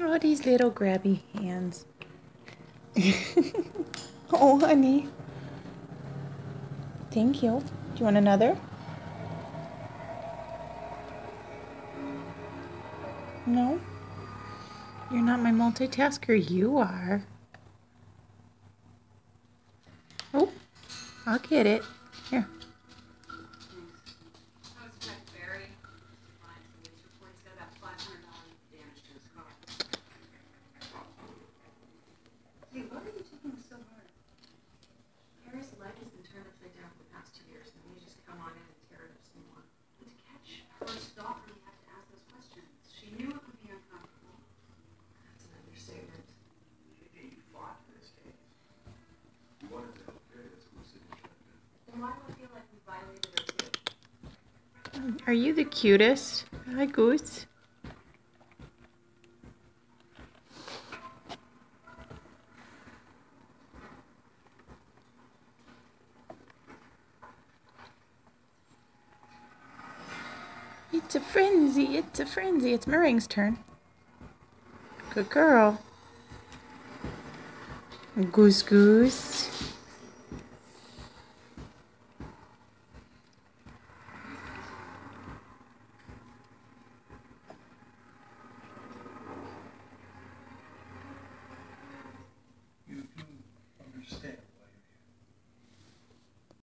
Oh, these little grabby hands. Oh, honey. Thank you. Do you want another? No? You're not my multitasker. You are. Oh, I'll get it. Here. Why are you taking this so hard? Harry's leg has been turned upside down for the past 2 years, and you just come on in and tear it up some more. And to catch her stop, we had to ask those questions. She knew it would be uncomfortable. That's an understatement. You fought in this case. You wanted to help Harry, that's what we're sitting here trying to do. Then why do I feel like we violated her too? Are you the cutest? Hi, Goose. It's a frenzy. It's a frenzy. It's Meringue's turn. Good girl. Goose, goose.